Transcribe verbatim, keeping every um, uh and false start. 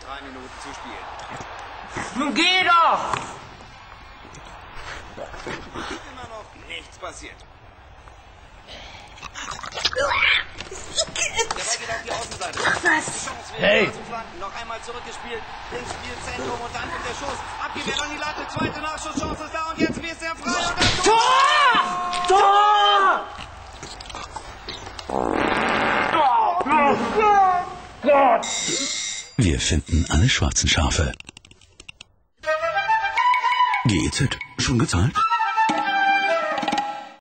drei Minuten zu spielen. Nun geh doch! Immer noch nichts passiert. Der Ball geht auf die Außenseite. Ach was! Die Chance wäre Hey. zu flanken. Noch einmal zurückgespielt. Ins Spielzentrum und dann kommt der Schuss. Abgewehrt an die Latte. Zweite Nachschusschance ist da und jetzt ist er frei. Und das Tor! Tor! Wir finden alle schwarzen Schafe. G E Z. Schon gezahlt?